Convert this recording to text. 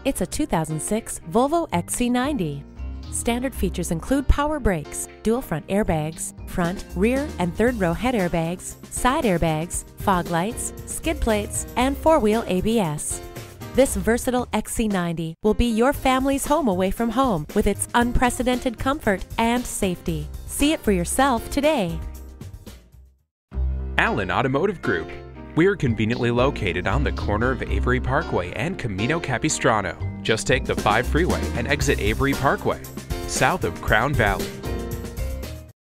It's a 2006 Volvo XC90. Standard features include power brakes, dual front airbags, front, rear, and third row head airbags, side airbags, fog lights, skid plates, and four-wheel ABS. This versatile XC90 will be your family's home away from home with its unprecedented comfort and safety. See it for yourself today. Allen Automotive Group. We're conveniently located on the corner of Avery Parkway and Camino Capistrano. Just take the 5 freeway and exit Avery Parkway, south of Crown Valley.